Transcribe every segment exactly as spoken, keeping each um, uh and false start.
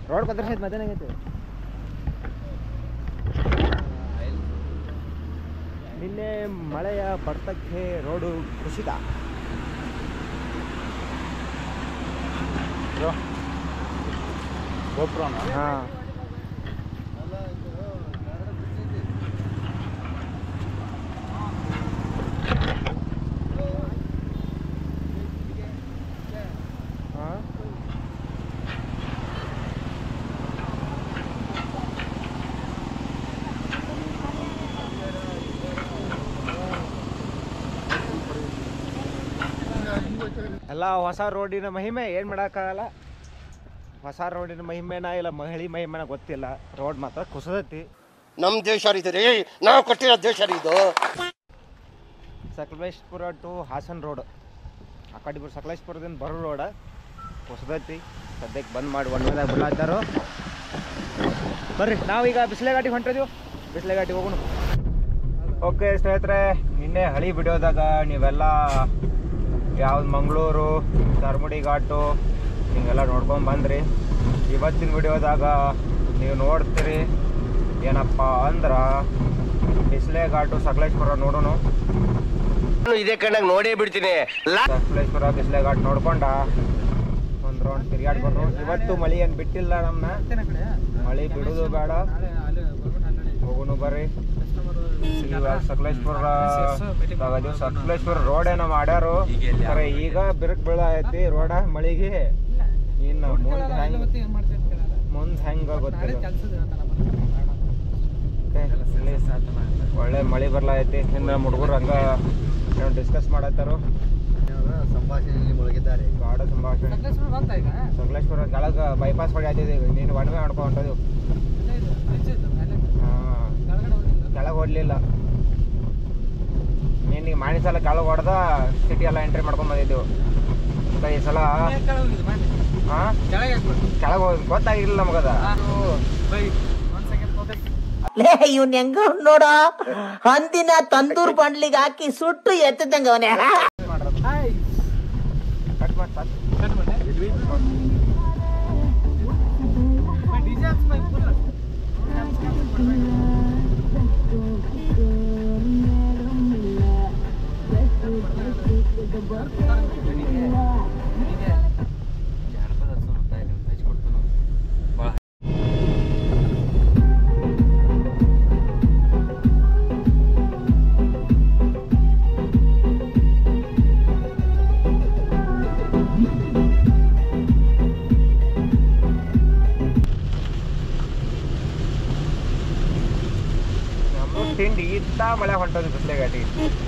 Road ಪತ್ರಸೈತ್ ಮತ್ತೇನಾಗೈತೆ ನಿನ್ನೆ ಮಳೆಯ ಬರ್ತಕ್ಕೆ road ಕುಸಿತ. ಗೋಪುರ ಹಾಂ ಎಲ್ಲ ಹೊಸ ರೋಡಿನ ಮಹಿಮೆ ಏನು ಮಾಡೋಕ್ಕಾಗಲ್ಲ. ಹೊಸ ರೋಡಿನ ಮಹಿಮೆನ ಇಲ್ಲ ಮಹಿಳಿ ಮಹಿಮೆನ ಗೊತ್ತಿಲ್ಲ. ರೋಡ್ ಮಾತ್ರ ಕುಸದೈತಿ. ನಮ್ಮ ದೇಶ ರೀ ನಾವು ಕಟ್ಟಿರೋ ದೇಶ ಇದು. ಸಕಲೇಶ್ಪುರ ಟು ಹಾಸನ್ ರೋಡ್ ಆ ಕಡೆ ಬರೋ ಸಕಲೇಶ್ಪುರದಿಂದ ಬರೋ ರೋಡ ಕುಸದೈತಿ. ಸದ್ಯಕ್ಕೆ ಬಂದ್ ಮಾಡಿ ಒಣ್ಣದಾಗ ಬಿಡ್ಲಾತ್ತಾರೋ. ಬರ್ರಿ ನಾವೀಗ ಬಿಸ್ಲೆಘಾಟಿಗೆ ಹೊಂಟಿದ್ದೀವಿ. ಬಿಸ್ಲೆಘಾಟಿಗೆ ಹೋಗೋಣ. ಓಕೆ ಸ್ನೇಹಿತರೆ, ನಿನ್ನೆ ಹಳಿ ವಿಡಿಯೋದಾಗ ನೀವೆಲ್ಲ ಯಾವ್ದು ಮಂಗಳೂರು ಚಾರ್ಮುಡಿ ಘಾಟು ಹಿಂಗೆಲ್ಲ ನೋಡ್ಕೊಂಡು ಬಂದ್ರಿ. ಇವತ್ತಿನ ವಿಡಿಯೋದಾಗ ನೀವು ನೋಡ್ತೀರಿ ಏನಪ್ಪ ಅಂದ್ರೆ ಬಿಸ್ಲೆ ಘಾಟು ಸಕಲೇಶ್ಪುರ ನೋಡೋಣ. ಇದೇ ಕಣ್ಣಾಗ ನೋಡೇ ಬಿಡ್ತೀನಿ. ಸಕಲೇಶ್ಪುರ ಬಿಸ್ಲೆ ಘಾಟ್ ನೋಡ್ಕೊಂಡ ಒಂದು ರೌಂಡ್ ತಿರ್ಗಾಡ್ಕೊಂಡು. ಇವತ್ತು ಮಳಿ ಏನು ಬಿಟ್ಟಿಲ್ಲ ನಮ್ಮನ್ನ. ಮಳಿ ಬಿಡುದು ಬೇಡ, ಹೋಗೋಣ ಬರ್ರಿ. ಇವಾಗ ಸಕಲೇಶ್ಪುರ ಸಕಲೇಶ್ಪುರ ರೋಡ್ ಏನೋ ಮಾಡ್ಯಾರು ಖರೆ. ಈಗ ಬಿರುಕು ಬೀಳ ಐತಿ ರೋಡ ಮಳಿಗೆ. ಇನ್ನು ಮುಂದೆ ಹೆಂಗ್ ಮುಂದೆ ಹೆಂಗ ಗೊತ್ತಿಲ್ಲ. ಒಳ್ಳೆ ಮಳಿ ಬರ್ಲಾ ಐತಿ. ಹಿಂದೆ ಹುಡುಗರು ಹಂಗ ಏನೋ ಡಿಸ್ಕಸ್ ಮಾಡತ್ತಾರು. ಸಂಭಾಷಣೆಯಲ್ಲಿ ಮುಳುಗಿದ್ದಾರೆ. ಗಾಢ ಸಂಭಾಷಣೆ. ಸಕಲೇಶ್ಪುರ ಕೆಳಗ ಬೈಪಾಸ್ ಹೊಡಿ ಆಯ್ತಿದ್ದೀವಿ. ನೀನು ಒಣವೆ ಮಾಡ್ಕೊ ಹೊಂಟದಿವು. ಕೆಳಗೆ ಹೊಡ್ಲಿಲ್ಲ. ನೀನು ಮಾಣಿ ಸಲ ಕೆಳಗೆ ಹೊಡೆದ ಸಿಟಿ ಎಲ್ಲ ಎಂಟ್ರಿ ಮಾಡ್ಕೊಂಡ್ ಬಂದಿದ್ದೆವು. ಈ ಸಲ ಹಾಂ ಕೆಳಗೆ ಹೋಗಿ ಗೊತ್ತಾಗಿರ್ಲಿಲ್ಲ ನಮಗದ. ಇವ್ನ ಹೆಂಗ ನೋಡ ಹಂದಿನ ತಂದೂರ್ ಬಂಡ್ಲಿಗೆ ಹಾಕಿ ಸುಟ್ಟು ಎತ್ತದಂಗ ಅವನೇ ಕಟ್ ಮಾಡ್ತಾರೆ. ತಿಂಡಿ ಇತ್ತ ಮಳೆ ಹೊಂಟೋದು ಬಿಸ್ಲೆ ಘಾಟಿ.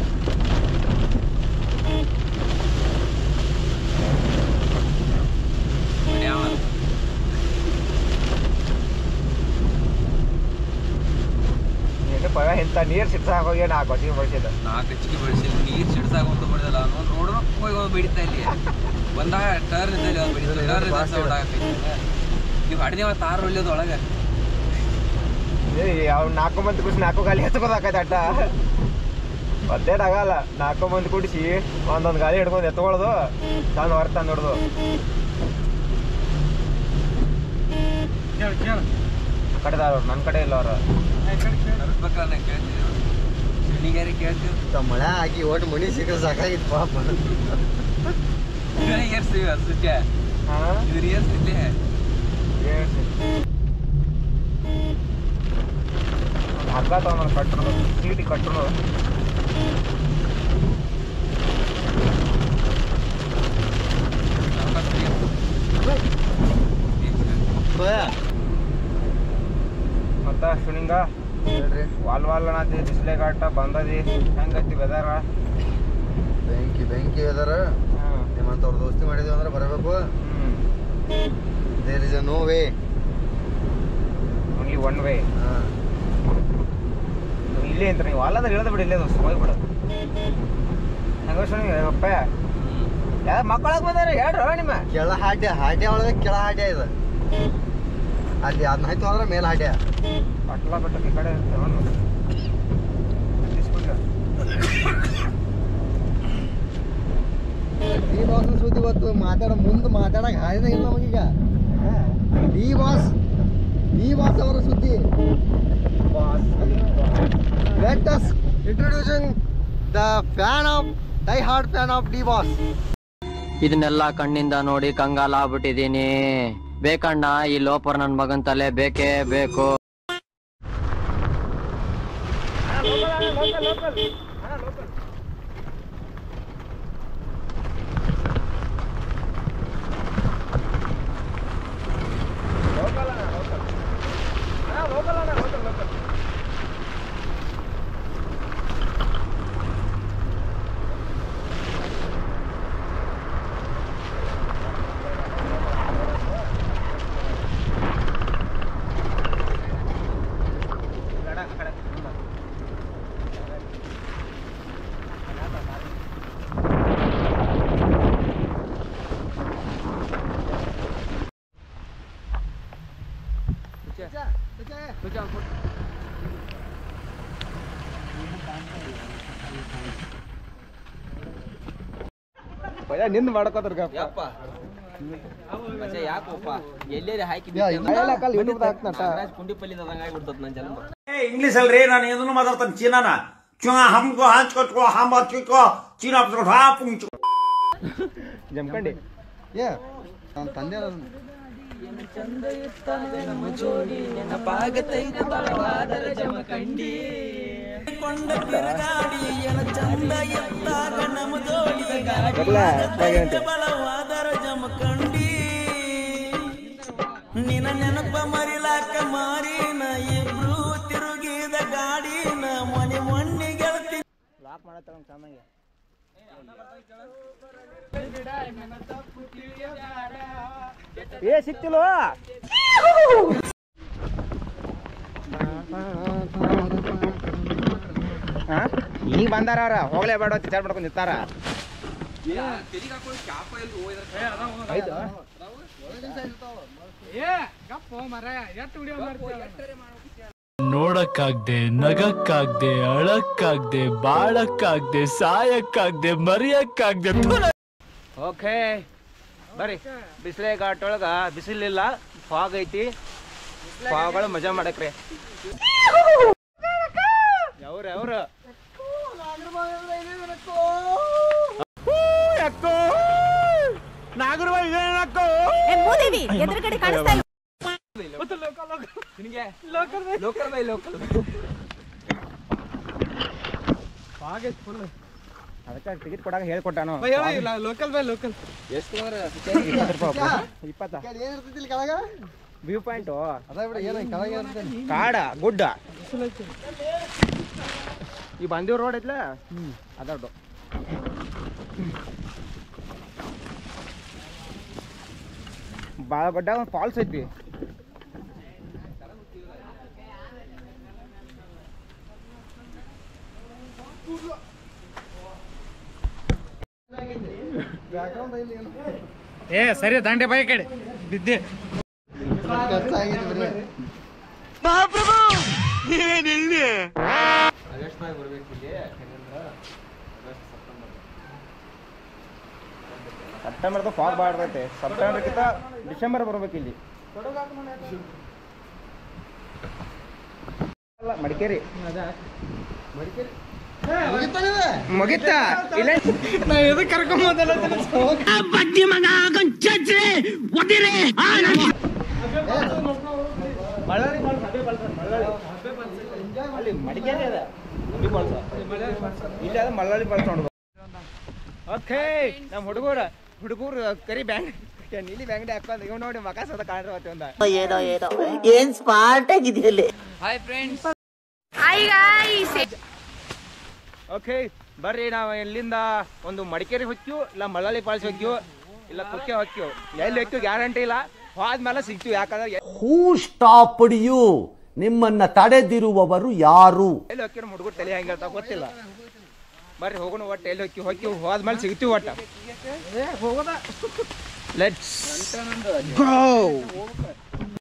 ಏನು ಪವ ಇಂಥ ನೀರು ಸಿಡ್ಸಾಕ ಹೋಗಿ ನಾಲ್ಕು ಹೊತ್ತಿಗೆ ಬಳಸಿದ ನಾಲ್ಕು ಹೆಚ್ಚಿಗೆ ಬಳಸಿಲ್ಲ. ನೀರು ಸಿಡ್ಸಾಕ ಒಂದು ಬಡಿದಲ್ಲ ಒಂದು ರೋಡ್ ಹೋಗಿ ಒಂದು ಬಿಡಿತಾ ಇಲ್ಲಿ ಬಂದಾಗ ಟರ್ನ್ ಇದ್ದಲ್ಲಿ ಒಂದು ಬಿಡಿತ ಟರ್ನ್ ಸೌಂಡ್ ಆಗೈತಿ. ನೀವು ಅಡ್ದೇವ ತಾರು ಒಳ್ಳೆಯದು ಒಳಗೆ ಅವ್ನು ನಾಲ್ಕು ಮಂದಿ ಕುಡಿಸಿ ನಾಲ್ಕು ಗಾಲಿ ಎತ್ಕೋದಾಕೈತೆ ಅಡ್ಡ. ಮತ್ತೇನಾಗಲ್ಲ. ನಾಲ್ಕು ಮಂದಿ ಕುಡಿಸಿ ಒಂದೊಂದು ಗಾಲಿ ಹಿಡ್ಕೊಂಡು ಎತ್ಕೊಳ್ಳೋದು ತಾನು ಹೊರ ತಂದು ಹಿಡ್ದು. ಕಡೆದವ್ರು ನನ್ನ ಕಡೆ ಇಲ್ಲ ಅವ್ರು. ಕೇಳ್ತೀವಿ ಕೇಳ್ತೀವಿ ಮಳೆ ಹಾಕಿ ಒಟ್ಟು ಮನಿ ಸಿಕ್ಕ ಸಾಕಾಗಿತ್ತು ಪಾಪ. ಏರ್ಸ್ತೀವಿ ಅಷ್ಟಕ್ಕೆ ಹಾಂ ಇದ್ರ ಏರ್ಸಿದ್ದೆ ಹಗ್ಗ ತಗೊಂಡು ಕಟ್ಟರು ಸೀಟಿ ಕಟ್ಟರು. ಮತ್ತ ಶುನಿಂಗ ಹೇಳ್ರಿ. ವಾಲ್ ವಾಲ್ ಅನ್ನತಿ ಬಿಸ್ಲೆ ಘಾಟ ಬಂದದಿ. ಹೆಂಗೈತಿ ವೆದರ? ಬೆಂಕಿ ಬೆಂಕಿ ವೆದರ್. ಹಾಂ ನಿಮ್ಮಂತವ್ರು ದೋಸ್ತಿ ಮಾಡಿದೀವಿ ಅಂದ್ರೆ ಬರಬೇಕು. ಹ್ಞೂ there is a no way, only one way. ಇಲ್ಲೇ ಅಂತ ನೀವು ಅಲ್ಲಂದ್ರೆ ಇಳ್ದು ಬಿಡಿ. ಇಲ್ಲೇ ದೋಸ್ತ ಹೋಗ್ಬಿಡು. ಹೆಂಗ ಶುನಿ ಅಪ್ಪ ಯಾವ ಮಕ್ಕಳಾಗ ಬಂದಾರೆ ಹೇಳ್ರ ನಿಮ್ಮ ಕೆಳ ಹಾಡ್ಯ ಹಾಡ್ಯ ಒಳಗೆ ಕೆಳ ಹಾಡ್ಯ ಇದು. ಅಲ್ಲಿ ಅದನ್ನ ಆಯ್ತು ಅಂದ್ರೆ ಮೇಲೆ ಹಾಡ್ಯ. ಪಟ್ಲ ಬೆಟ್ಟಕ್ಕೆ ಈ ಕಡೆ ಈ ಬಾಸ್ ಸುದ್ದಿ ಇವತ್ತು ಮಾತಾಡ ಮುಂದೆ ಮಾತಾಡಕ್ ಹಾಡಿದ ಇಲ್ಲ ನಮಗೀಗ. ಈ ಬಾಸ್ ಬಾಸ್ ಅವರ ಸುದ್ದಿ. Let us introducing the fan of die hard fan of D Boss. ಇದನ್ನೆಲ್ಲ ಕಣ್ಣಿಂದ ನೋಡಿ ಕಂಗಾಲ ಆಗ್ಬಿಟ್ಟಿದೀನಿ. ಬೇಕಣ್ಣ ಈ ಲೋಪರ್ ನನ್ ಮಗನ್ ತಲೆ ಬೇಕೇ ಬೇಕು. ನಿಂದು ಮಾಡ್ಕೋದ್ರ ಯಪ್ಪ ಮಚ್ಚ ಯಾಕಪ್ಪ ಎಲ್ಲೇರಿ ಹಾಕಿ ಪುಂಡಿ ಪಲ್ಲಿದ ಆಗ್ಬಿಡ್ತದ ನನ್ ಜನ್ಮ. ಇಂಗ್ಲಿಷ್ ಅಲ್ರಿ ನಾನು ಇದನ್ನು ಮಾತಾಡ್ತಾನೆ ಚೀನಾನ ಚುಂಗ ಹಮ್ಕೋ ಹಾಂಚ್ಕೊಟ್ಕೋ ಹಮ್ ಹಚ್ಕೋ ಚೀನಾ ಹಾಪುಂಚು ಜಮ್ಕಂಡಿ ಏ ನನ್ನ ತಂದೆ ನಿನ್ನ ನೆನಪ ಮರಿಲಾಕ ಮಾರಿನ ಇಬ್ರು ತಿರುಗಿದ ಗಾಡಿನ ಮನೆ ಮೊನ್ನೆ ಗೆಳತಿ ಲಾಕ್ ಮಾಡತ್ತ ಚೆನ್ನಾಗಿ ಏ ಸಿಕ್ತಿಲ್ವ ಈಗ ಬಂದಾರ ಅವ್ರ ಹೋಗ್ಲೇ ಬೇಡ ವಿಚಾರ ಮಾಡ್ಕೊಂಡು ನಿಂತಾರ. ನೋಡಕ್ಕಾಗ್ದೆ ನಗಕ್ಕಾಗ್ದೆ ಅಳಕ್ಕಾಗ್ದೆ ಬಾಳಕ್ಕಾಗ್ದೆ ಸಾಯಕ್ಕಾಗ್ದೆ ಮರಿಯಕ್ಕಾಗ್ದೆ. ಓಕೆ ಬರ್ರಿ ಬಿಸಿಲೆ ಘಾಟ್ ಒಳಗ ಬಿಸಿಲಿಲ್ಲ ಫಾಗ್ ಐತಿ. ಫಾಗಳು ಮಜಾ ಮಾಡಕ್ರಿ. ಯಾವ್ರ ಯಾವ್ರ ನಾಗರ ಎದುರುಗಡೆ ಕಾಣಿಸ್ತಾ ಇಲ್ಲ. ಲೋಕಲ್ ಬೈ ಲೋಕಲ್ ಅದಕ್ಕೆ ಟಿಕೆಟ್ ಕೊಡಾಗ ಹೇಳ್ಕೊಟ್ಟಾನು. ಲೋಕಲ್ ಬೈ ಲೋಕಲ್ ಎಷ್ಟು ಇಪ್ಪತ್ತ ಏನಿರ್ತೈತಿ ಕೆಳಗ ವ್ಯೂ ಪಾಯಿಂಟು ಅದ ಬಿಡ ಏನ ಕೆಳಗೆ ಇರ್ತೈತಿ ಕಾಡ ಗುಡ್ಡ. ಈ ಬಂದಿವ್ ರೋಡ್ ಐತ್ಲ ಅದೊಡ್ಡು ಭಾಳ ದೊಡ್ಡ ಒಂದು ಫಾಲ್ಸ್ ಐತಿ. ಏ ಸರಿ ದಂಡೆ ಬಾಯಿ ಕಡೆ ಬಿದ್ದೆ. ಸೆಪ್ಟೆಂಬರ್ದು ಫಾಗ್ ಬಾಡ್ತೈತೆ. ಸೆಪ್ಟೆಂಬರ್ಗಿಂತ ಡಿಸೆಂಬರ್ ಬರ್ಬೇಕು ಇಲ್ಲಿ. ಮಡಿಕೇರಿ ಮುಗಿತಾ ಇಲ್ಲ ಕರ್ಕೊಂಬೋದಲ್ಲ ಅಲ್ಲಿ ಮಡಿಕೇರಿ ಅದ ಇಲ್ಲಿ ಅದ ಮಳ್ಳಾಳಿ ಫಾಲ್ಸ್ ನೋಡ್ಬೋದು. ಓಕೆ ನಮ್ಮ ಹುಡುಗರು ಹುಡುಗರು ಕರಿ ಬ್ಯಾಂಗ್ ನೀಲಿ ಬ್ಯಾಂಗ್ಡಿ ಹಾಕೊಂಡ್ ಇವ್ ನೋಡಿ ಮಕ ಸದ ಕಾಣಿರತ್ತೆ ಒಂದ ಏನೋ ಏನೋ ಏನ್ ಸ್ಮಾರ್ಟ್ ಆಗಿದೆಯಲ್ಲಿ. Hi friends. ಓಕೆ ಬರ್ರಿ ನಾವು ಇಲ್ಲಿಂದ ಒಂದು ಮಡಿಕೇರಿ ಹೊಕ್ಕಿವು ಇಲ್ಲ ಮಳ್ಳಾಳಿ ಫಾಲ್ಸ್ ಹೊಕ್ಕಿವು ಇಲ್ಲ ಕುಕ್ಕೆ ಹೊಕ್ಕಿವು. ಎಲ್ಲಿ ಹೊಕ್ಕಿವು ಗ್ಯಾರಂಟಿ ಇಲ್ಲ. ಹೋದ್ಮೇಲೆ ಸಿಗ್ತೀವಿ. ಯಾಕಂದ್ರೆ ಹೂ ಸ್ಟಾಪ್ಡ್ ಯು ನಿಮ್ಮನ್ನ ತಡೆದಿರುವವರು ಯಾರು? ಎಲ್ಲಿ ಹೊಕ್ಕಿರೋ ಹುಡುಗರು ತಲೆ ಹೆಂಗೆ ಹೇಳ್ತಾವ ಗೊತ್ತಿಲ್ಲ. ಬರ್ರಿ ಹೋಗೋಣ. ಒಟ್ಟು ಎಲ್ಲಿ ಹೊಕ್ಕಿ ಹೊಕ್ಕಿ ಹೋದ್ಮೇಲೆ ಸಿಗ್ತೀವಿ. ಒಟ್ಟ ಲೆಟ್ಸ್ ಗೋ.